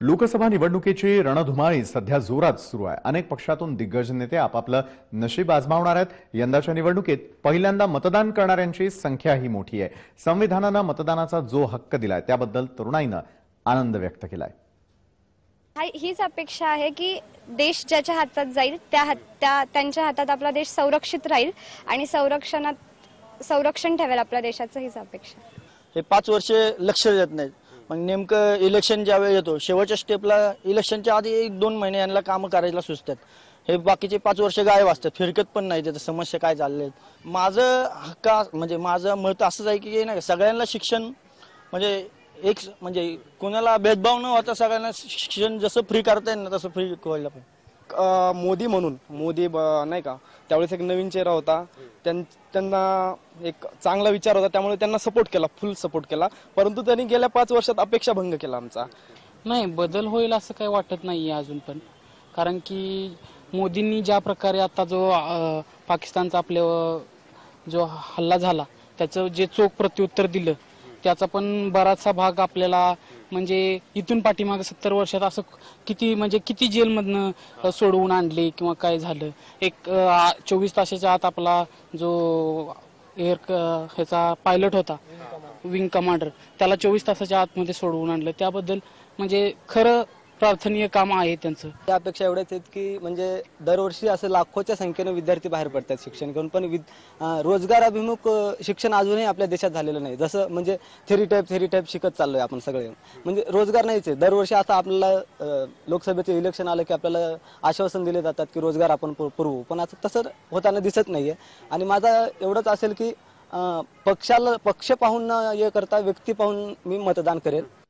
लोकसभा निवडणुकीची रणधुमाळी सध्या जोरात सुरू आहे। अनेक पक्षातून दिग्गज नेते आपापलं नशीब आजमावणार आहेत। यंदाच्या निवडणुकीत पहिल्यांदा मतदान करणाऱ्यांची संख्याही मोठी आहे। संविधानानं मतदानाचा जो हक्क दिलाय त्याबद्दल तरुणाईनं आनंद व्यक्त केलाय। हीच अपेक्षा आहे की देश ज्याच्या हातात जाईल त्यांच्या हातात आपला देश संरक्षित राहील आणि संरक्षण ठेवेल आपल्या देशाचं, हीच अपेक्षा। हे 5 वर्षे लक्ष देत नाहीत, मग नेमकं इलेक्शन ज्यावेळी येतो शेवटच्या स्टेपला इलेक्शनच्या आधी 1-2 महिने यांना कामं करायला सुचतात। हे बाकीचे 5 वर्ष गायब असतात, फिरकत पण नाही त्याच्या समस्या काय चाललेत। माझं माझं मत असंच आहे की नाही सगळ्यांना शिक्षण म्हणजे कोणाला भेदभाव न होता सगळ्यांना शिक्षण जसं फ्री करता येईल ना तसं फ्री व्हायला पाहिजे। मोदी नाही का त्यावेळेस एक नवीन चेहरा होता, त्यांना एक चांगला विचार होता, त्यामुळे त्यांना सपोर्ट केला, फुल सपोर्ट केला। परंतु त्यांनी गेल्या 5 वर्षात अपेक्षा भंग केला आमचा। नाही, बदल होईल असं काही वाटत नाहीये अजून पण, कारण की मोदींनी ज्या प्रकारे आता जो पाकिस्तानचा आपल्या जो हल्ला झाला त्याचं जे चोख प्रत्युत्तर दिलं त्याचा पण बराचसा भाग आपल्याला म्हणजे इथून पाठीमागे 70 वर्षात असं किती जेलमधनं सोडवून आणले किंवा काय झालं। एक 24 तासाच्या आत आपला जो ह्याचा पायलट होता विंग कमांडर त्याला 24 तासाच्या आतमध्ये सोडवून आणलं, त्याबद्दल म्हणजे खरं प्रार्थनीय काम आहे त्यांचं। त्या अपेक्षा एवढ्याच आहेत की म्हणजे दरवर्षी असं लाखोच्या संख्येने विद्यार्थी बाहेर पडतात शिक्षण घेऊन, पण रोजगार अभिमुख शिक्षण अजूनही आपल्या देशात झालेलं नाही। जसं म्हणजे थेरी टाईप शिकत चाललोय आपण सगळे, म्हणजे रोजगार नाहीच आहे। दरवर्षी आता आपल्याला लोकसभेचे इलेक्शन आलं की आपल्याला आश्वासन दिले जातात की रोजगार आपण पुरवू, पण आता तसं होताना दिसत नाहीये। आणि माझा एवढंच असेल की पक्ष पाहून न करता व्यक्ती पाहून मी मतदान करेल।